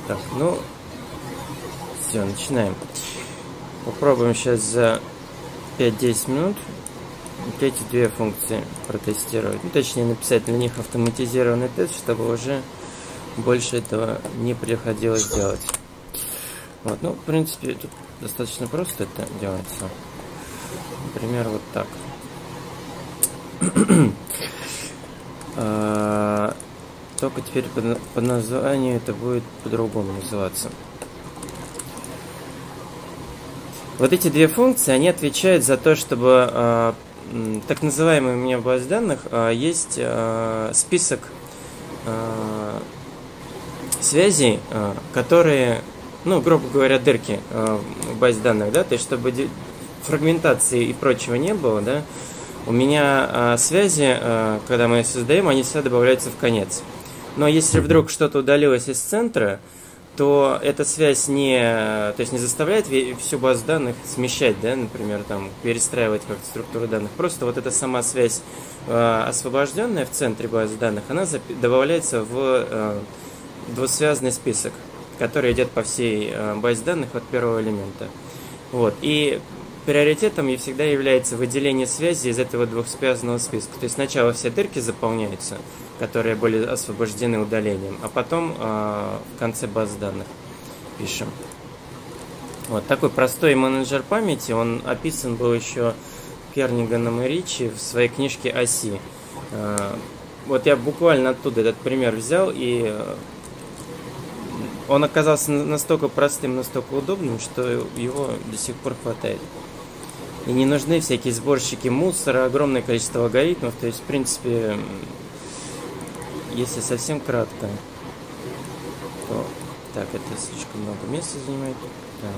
Так, ну, все, начинаем. Попробуем сейчас за 5-10 минут эти две функции протестировать. Ну, точнее, написать на них автоматизированный тест, чтобы уже больше этого не приходилось делать. Вот, ну, в принципе, тут достаточно просто это делается. Например, вот так. Только теперь по названию это будет по-другому называться. Вот эти две функции, они отвечают за то, чтобы так называемый у меня в базе данных есть список связей, которые, ну, грубо говоря, дырки в базе данных, да, то есть чтобы фрагментации и прочего не было, да, у меня связи, когда мы их создаем, они всегда добавляются в конец. Но если вдруг что-то удалилось из центра, то эта связь то есть не заставляет всю базу данных смещать, да, например, там, перестраивать как-то структуру данных. Просто вот эта сама связь, освобожденная в центре базы данных, она добавляется в двусвязный список, который идет по всей базе данных от первого элемента. Вот. И приоритетом всегда является выделение связи из этого двухсвязанного списка. То есть сначала все дырки заполняются, которые были освобождены удалением, а потом в конце базы данных пишем. Вот такой простой менеджер памяти, он описан был еще Керниганом и Ричи в своей книжке «Оси». Вот я буквально оттуда этот пример взял, и он оказался настолько простым, настолько удобным, что его до сих пор хватает. И не нужны всякие сборщики мусора, огромное количество алгоритмов. То есть, в принципе, если совсем кратко, то... Так, это слишком много места занимает. Так.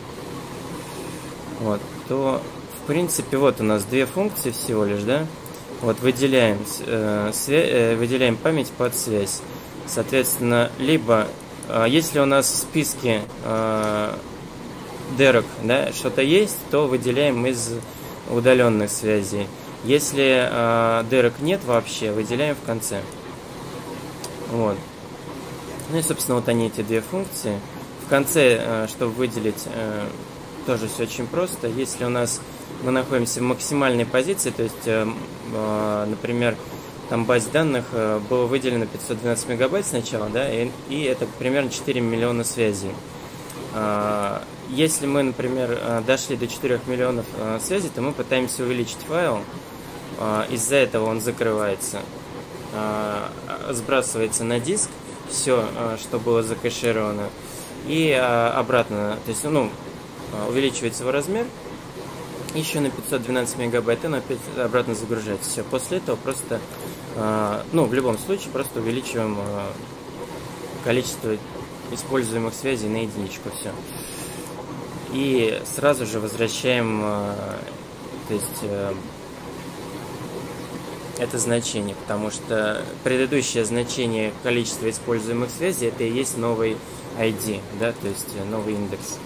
Вот, то, в принципе, вот у нас две функции всего лишь, да? Вот выделяем память под связь. Соответственно, либо, если у нас в списке дырок, да, что-то есть, то выделяем из удаленных связей. Если дырок нет вообще, выделяем в конце. Вот. Ну и, собственно, вот они, эти две функции. В конце, чтобы выделить, тоже все очень просто. Если у нас мы находимся в максимальной позиции, то есть, например, там в базе данных было выделено 512 мегабайт сначала, да, и это примерно 4 миллиона связей. Если мы, например, дошли до 4 миллионов связей, то мы пытаемся увеличить файл. Из-за этого он закрывается, сбрасывается на диск все, что было закэшировано, и обратно, то есть, ну, увеличивается его размер еще на 512 мегабайт, и он опять обратно загружается. Все, после этого просто, ну, в любом случае, просто увеличиваем количество используемых связей на единичку, все. И сразу же возвращаем, то есть, это значение, потому что предыдущее значение количества используемых связей это и есть новый ID, да, то есть новый индекс.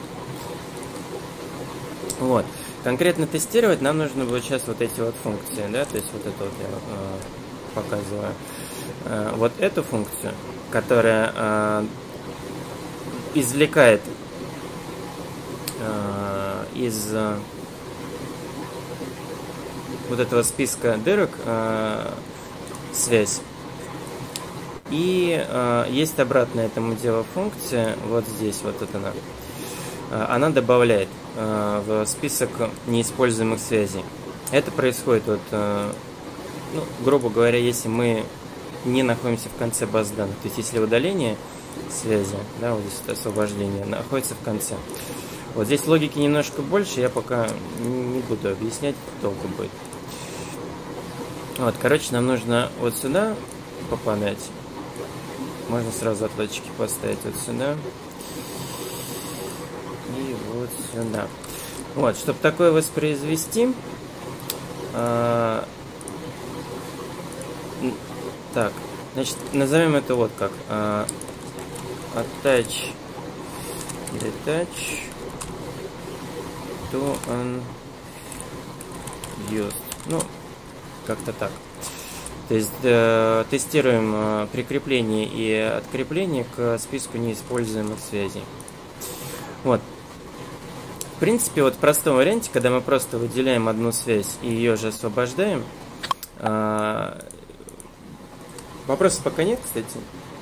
Вот. Конкретно тестировать нам нужно будет сейчас вот эти вот функции, да, то есть вот это вот я показываю. Вот эту функцию, которая извлекает из вот этого списка дырок связь. И есть обратная этому делу функция, вот здесь, вот это она. Она добавляет в список неиспользуемых связей. Это происходит, вот, ну, грубо говоря, если мы не находимся в конце базы данных. То есть, если удаление связи, да, вот здесь освобождение, находится в конце. Вот здесь логики немножко больше, я пока не буду объяснять, долго будет. Вот, короче, нам нужно вот сюда попадать. Можно сразу отладчики поставить вот сюда. И вот сюда. Вот, чтобы такое воспроизвести. Так, значит, назовем это вот как. Attach, detach to unused. Ну, как-то так. То есть тестируем прикрепление и открепление к списку неиспользуемых связей. Вот. В принципе, вот в простом варианте, когда мы просто выделяем одну связь и ее же освобождаем. Вопросов пока нет, кстати.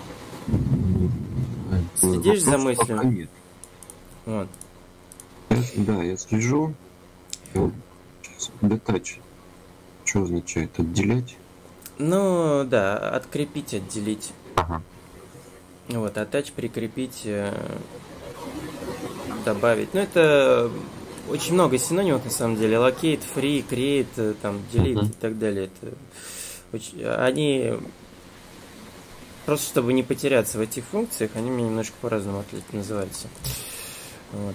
Следишь за мыслью? Пока нет. Вот. Да, я слежу. Сейчас, detach. Что означает? Отделять? Ну, да, открепить, отделить. Ага. Вот, attach, прикрепить, добавить. Ну, это очень много синонимов, на самом деле. Locate, free, create, там, delete и так далее. Это они... Просто чтобы не потеряться в этих функциях, они мне немножко по-разному называются. Вот.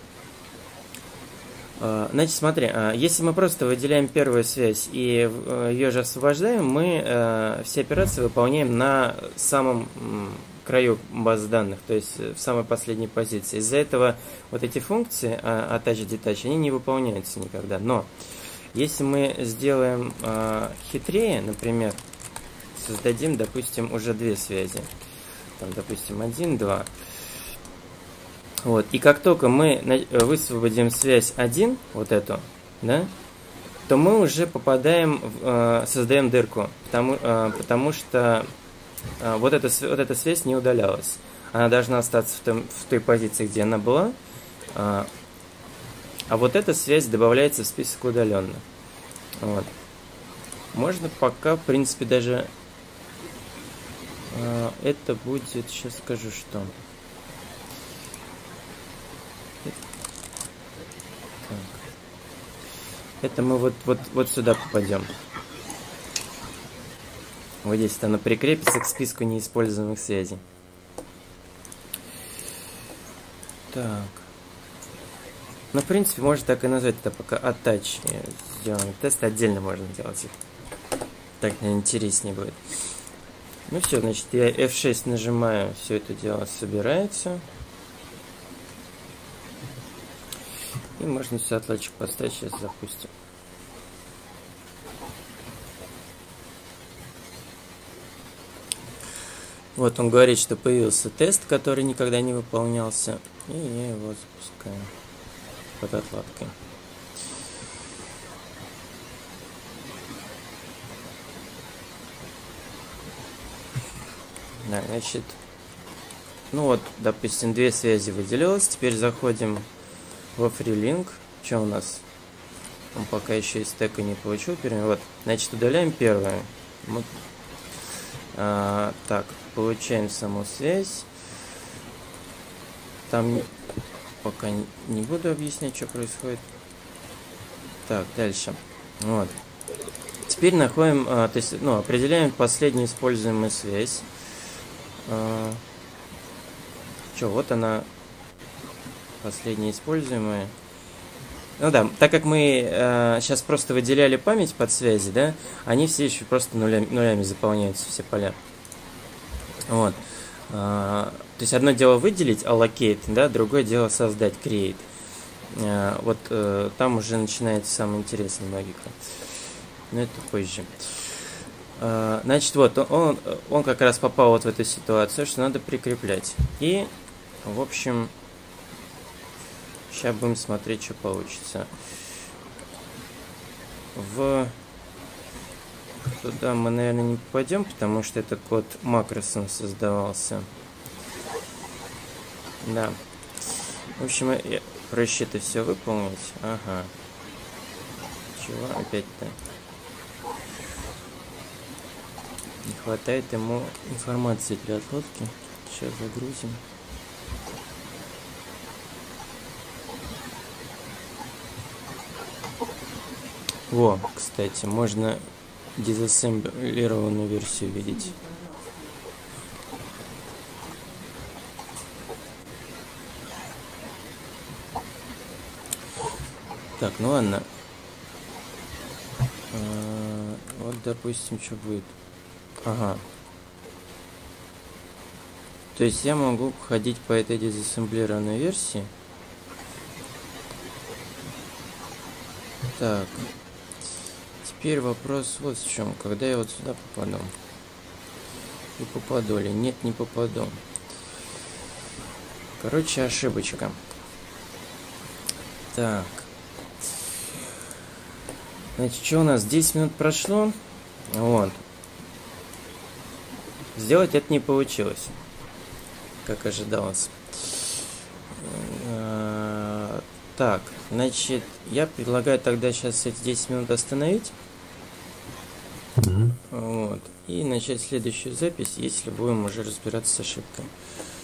Значит, смотри, если мы просто выделяем первую связь и ее же освобождаем, мы все операции выполняем на самом краю базы данных, то есть в самой последней позиции. Из-за этого вот эти функции attach, detach, они не выполняются никогда. Но если мы сделаем хитрее, например, создадим, допустим, уже две связи, там, допустим, 1, 2. Вот. И как только мы высвободим связь 1, вот эту, да, то мы уже попадаем, создаем дырку, потому что вот эта связь не удалялась. Она должна остаться в той позиции, где она была, а вот эта связь добавляется в список удаленных. Вот. Можно пока, в принципе, даже это будет, сейчас скажу, что... Это мы вот сюда попадем. Вот здесь оно прикрепится к списку неиспользуемых связей. Так. Ну, в принципе, можно так и назвать это пока attach. Сделаем тест, отдельно можно делать их. Так, наверное, интереснее будет. Ну все, значит, я F6 нажимаю, все это дело собирается. И можно все отладчик поставить, сейчас запустим. Вот он говорит, что появился тест, который никогда не выполнялся. И я его запускаю под отладкой. Да, значит, ну вот, допустим, две связи выделилось. Теперь заходим во FreeLink. Что у нас? Он пока еще из стека не получил. Вот, значит, удаляем первую. Так, получаем саму связь. Там пока не буду объяснять, что происходит. Так, дальше. Вот. Теперь находим, то есть, ну, определяем последнюю используемую связь. Вот она, последняя используемая. Ну да, так как мы сейчас просто выделяли память под связи, да, они все еще просто нулями заполняются, все поля. Вот. То есть одно дело выделить, allocate, да, другое дело создать, create. Вот там уже начинается самая интересная логика. Но это позже. Значит, вот он как раз попал вот в эту ситуацию, что надо прикреплять. И, в общем, сейчас будем смотреть, что получится. Туда мы, наверное, не попадем, потому что это код макросом создавался. Да. В общем, проще это все выполнить. Ага. Чего опять-то? Не хватает ему информации для отладки. Сейчас загрузим. Во, кстати, можно дизассемблированную версию видеть. Так, ну ладно. Вот, допустим, что будет. Ага. То есть я могу ходить по этой дизассемблированной версии. теперь вопрос вот в чем. Когда я вот сюда попаду? И попаду ли? Нет, не попаду. Короче, ошибочка. Так. Значит, что у нас? 10 минут прошло. Вот. Сделать это не получилось, как ожидалось. Так, значит, я предлагаю тогда сейчас эти 10 минут остановить. Вот. И начать следующую запись, если будем уже разбираться с ошибкой.